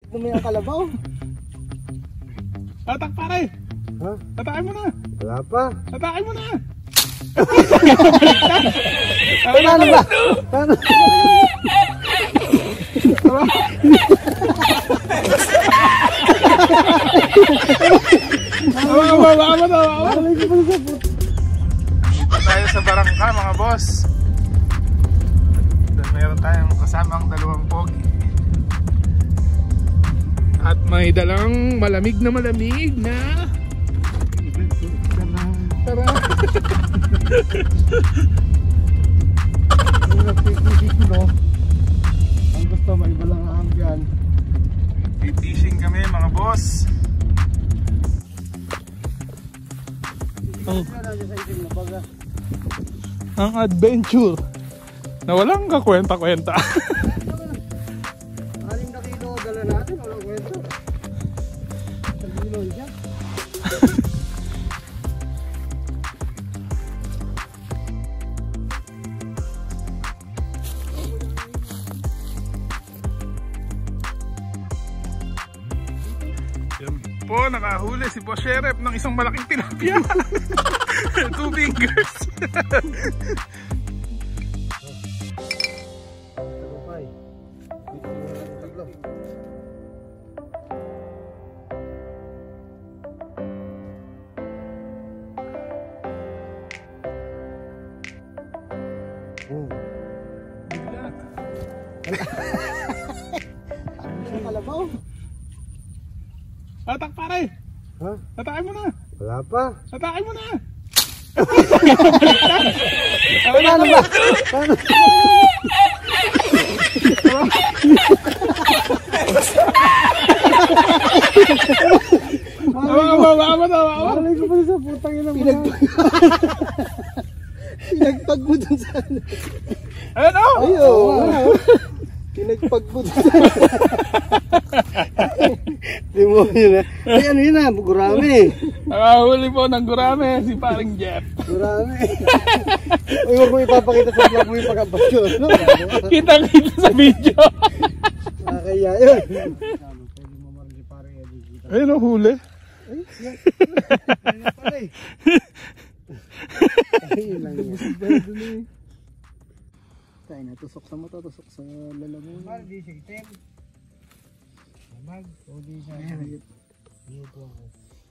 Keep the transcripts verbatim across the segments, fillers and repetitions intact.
Bumili ang kalabaw. Tatak pare. Ha? Tatakin mo na. Wala pa. Tatakin mo na. Ano ba? Ano? Dito tayo sa barangka mga boss. Doon meron tayong kasamang dalawang pogi. At may dalang malamig na malamig na tara. Ang gusto may balang ambyan. Fishing kami mga boss. Ang, ang adventure na walang kakwenta-kwenta. Anim na kilo dala natin, walang kwento. Sabihin siya. Yan po, nakahuli si Boss Sheriff ng isang malaking tilapia. Two fingers. Bigla. Ang kalabaw. Tatak pare. Ha? Tatakin mo na. Wala pa. Tatakin mo na. Ano ba? Ano? Tawa mo, tawa mo. Malay ko pa sa putang ina mo. Pinagpag mo dun sa ano. Ano? Ay, oo. Pinagpag mo dun sa ano. Di mo yun ha. Ay, ano yun ha? Gurami. Nakahuli po ng gurame si paring Jeff. Gurami. Uy, huwag mo ipapakita sa vlog mo yung pagkabasyo. Kita-kita sa video. Nakakaya yun. Ayun o, huli. Ay, yan pala eh. Ay, lang yan. Tayo na, tusok sa mata, tusok sa lalamunan. Mahal, di siya itim. Mahal, o di siya. Ayan, dito ako.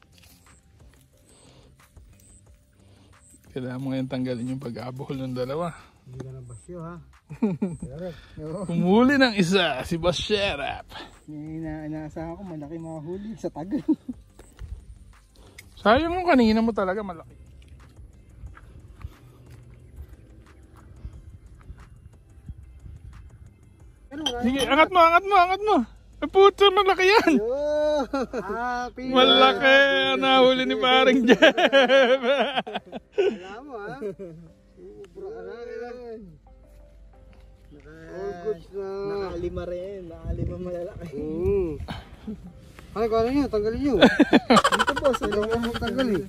Kailangan mo ngayon tanggalin yung pag-abuhol ng dalawa. Hindi ka na basyo ha. Humuli ng isa, si Boss Sheriff. Inaasahan ko malaki mahuli sa tagal. Sayang yung kanina mo talaga malaki. Sige, angat mo, angat mo, angat mo. Eh puto, malaki yan. Ah, malaki, nahuli ni paring Jeff. Alam mo ha. Ubra ka na. All goods na. Nakalima rin, nakalima malalaki. Mm. Ano ko ano nyo, tanggalin nyo. Dito boss, ano ko mo tanggalin.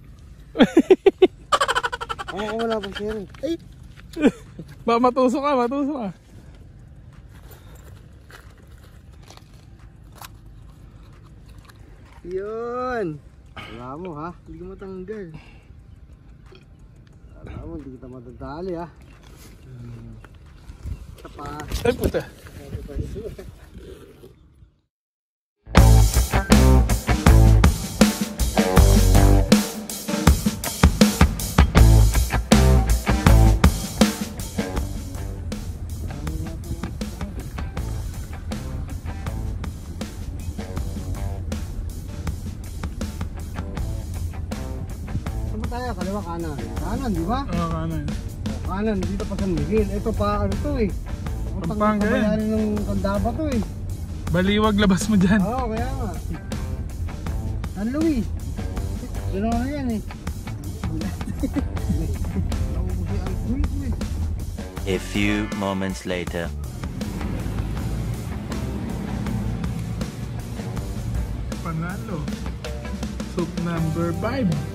Ako ko wala pang siya rin. Ay! Ba, matusok ka, matusok ka. Yun! Alam mo ha, hindi ka matanggal. Alam mo, hindi kita matadali ha. Isa pa. Ay puta. Tayo, kaliwa kanan. Kanan, di ba? Oo, kanan. Kanan, dito pa San Miguel. Ito pa, ano to eh. Pampanga yan. Pagkabayanin ng Kandaba to eh. Baliwag, labas mo dyan. Oo, kaya nga. San Luis. Gano'n na yan eh. A few moments later. Panalo. Soup number five.